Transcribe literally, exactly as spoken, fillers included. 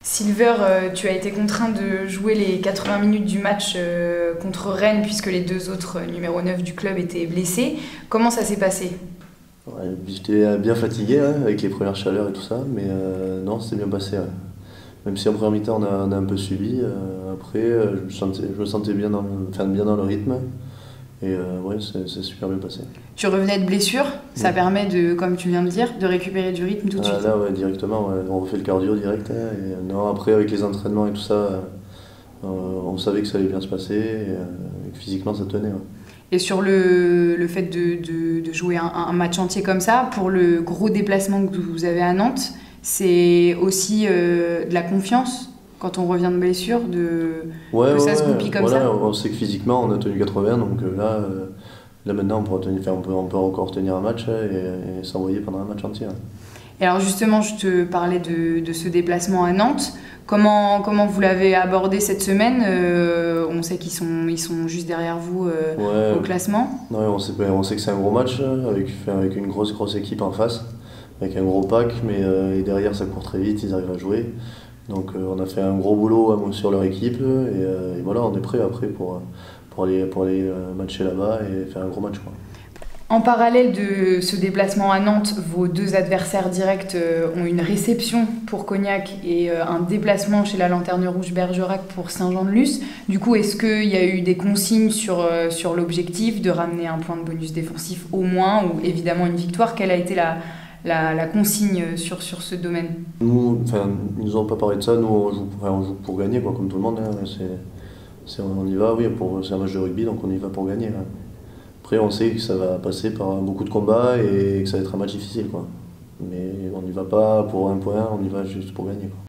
Silver, euh, tu as été contraint de jouer les quatre-vingts minutes du match euh, contre Rennes puisque les deux autres euh, numéro neuf du club étaient blessés. Comment ça s'est passé? Ouais, j'étais bien fatigué hein, avec les premières chaleurs et tout ça, mais euh, non, c'était bien passé. Ouais. Même si en première mi-temps on a, on a un peu subi, euh, après euh, je, me sentais, je me sentais bien dans le, enfin, bien dans le rythme et euh, ouais, c'est c'est super bien passé. Tu revenais de blessure, ça Mm. permet de, comme tu viens de dire, de récupérer du rythme tout de Ah, suite. là, ouais, directement, ouais, on refait le cardio direct. Hein, et, euh, non, après avec les entraînements et tout ça, euh, on savait que ça allait bien se passer et, euh, et que physiquement ça tenait. Ouais. Et sur le, le fait de, de- de jouer un, un match entier comme ça, pour le gros déplacement que vous avez à Nantes, c'est aussi euh, de la confiance quand on revient de blessure, de, Ouais, que ouais, ça se ouais, goupille comme ça. voilà, on sait que physiquement on a tenu quatre-vingts, donc euh, là, euh, là maintenant on, pourra tenir, enfin, on, peut, on peut encore tenir un match hein, et, et s'envoyer pendant un match entier. Hein. Et alors justement, je te parlais de, de ce déplacement à Nantes. Comment, comment vous l'avez abordé cette semaine? Euh, On sait qu'ils sont, ils sont juste derrière vous euh, Ouais, au classement. ouais, on sait, on sait que c'est un gros match euh, avec, enfin, avec une grosse grosse équipe en face, avec un gros pack, mais euh, et derrière ça court très vite, ils arrivent à jouer. Donc euh, on a fait un gros boulot euh, sur leur équipe et, euh, et voilà, on est prêt après pour, pour aller, pour aller euh, matcher là-bas et faire un gros match. Quoi. En parallèle de ce déplacement à Nantes, vos deux adversaires directs euh, ont une réception pour Cognac et euh, un déplacement chez la Lanterne Rouge Bergerac pour Saint-Jean-de-Luz. Du coup, est-ce qu'il y a eu des consignes sur, euh, sur l'objectif de ramener un point de bonus défensif au moins, ou évidemment une victoire? Quelle a été la, la, la consigne sur, sur ce domaine? Nous, enfin, ils nous ont pas parlé de ça, nous on joue, enfin, on joue pour gagner, quoi, comme tout le monde. Hein. C'est, c'est, on y va, oui, pour, c'est un match de rugby, donc on y va pour gagner. Hein. Après, on sait que ça va passer par beaucoup de combats et que ça va être un match difficile, quoi. Mais on n'y va pas pour un point, on y va juste pour gagner, quoi.